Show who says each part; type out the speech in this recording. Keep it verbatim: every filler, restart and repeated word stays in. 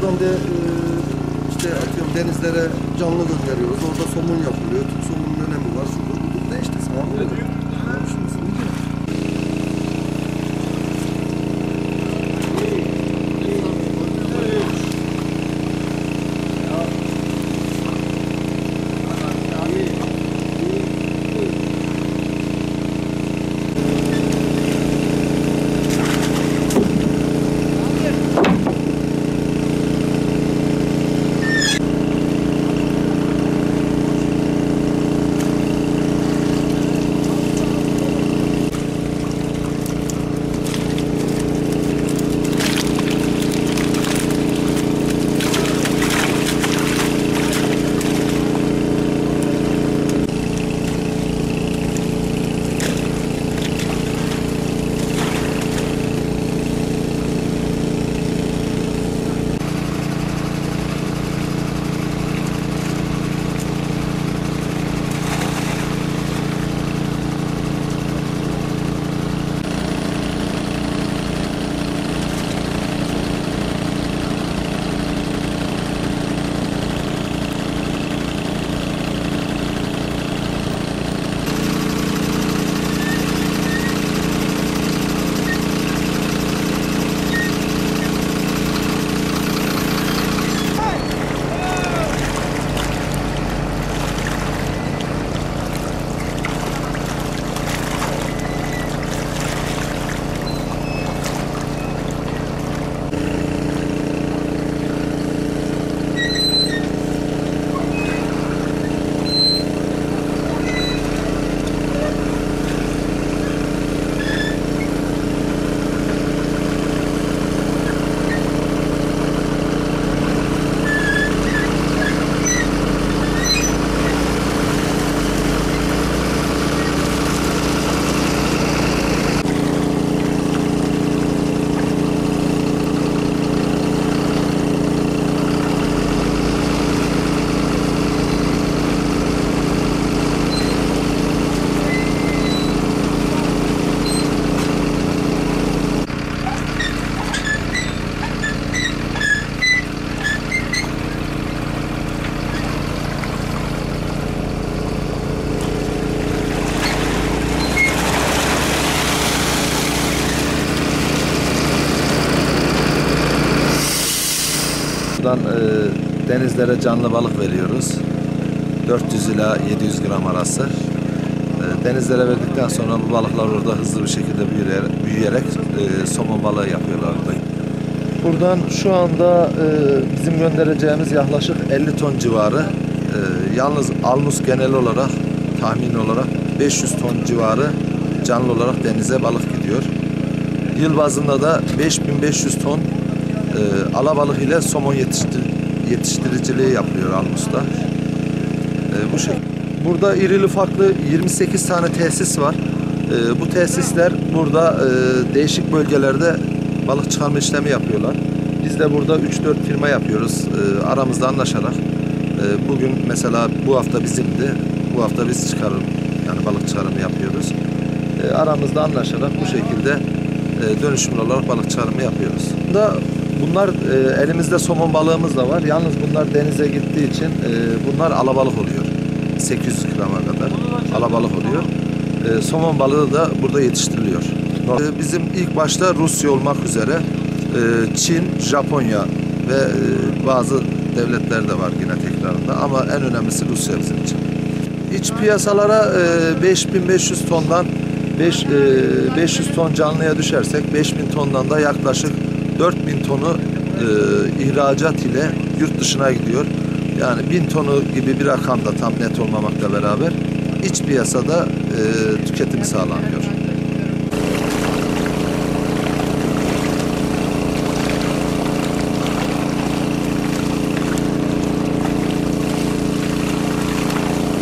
Speaker 1: buradan da e, işte atıyorum denizlere canlı gönderiyoruz. Orada somun yapılıyor. Tüm somunun önemi var. Şurada burada işte sağ olun.
Speaker 2: Buradan e, denizlere canlı balık veriyoruz. dört yüz ila yedi yüz gram arası. E, denizlere verdikten sonra bu balıklar orada hızlı bir şekilde büyüyerek, büyüyerek e, somon balığı yapıyorlar. Buradan şu anda e, bizim göndereceğimiz yaklaşık elli ton civarı. E, yalnız Almus genel olarak tahmin olarak beş yüz ton civarı canlı olarak denize balık gidiyor. Yıl bazında da beş bin beş yüz ton e, alabalık ile somon yetiştir yetiştiriciliği yapılıyor Almus'ta. E, bu şey. Burada irili ufaklı yirmi sekiz tane tesis var. E, bu tesisler burada e, değişik bölgelerde balık çıkarma işlemi yapıyorlar. Biz de burada üç dört firma yapıyoruz. E, aramızda anlaşarak. E, bugün mesela bu hafta bizimdi. Bu hafta biz çıkarım yani balık çıkarımı yapıyoruz. E, aramızda anlaşarak bu şekilde e, dönüşümlü olarak balık çıkarımı yapıyoruz. Da bunlar e, elimizde somon balığımız da var. Yalnız bunlar denize gittiği için e, bunlar alabalık oluyor. sekiz yüz grama kadar alabalık oluyor. E, somon balığı da burada yetiştiriliyor. E, bizim ilk başta Rusya olmak üzere e, Çin, Japonya ve e, bazı devletler de var yine tekrarında ama en önemlisi Rusya bizim için. İç piyasalara e, beş bin beş yüz tondan beş yüz ton canlıya düşersek beş bin tondan da yaklaşık dört bin tonu e, ihracat ile yurt dışına gidiyor. Yani bin tonu gibi bir rakamda tam net olmamakla beraber iç piyasada e, tüketimi sağlanıyor.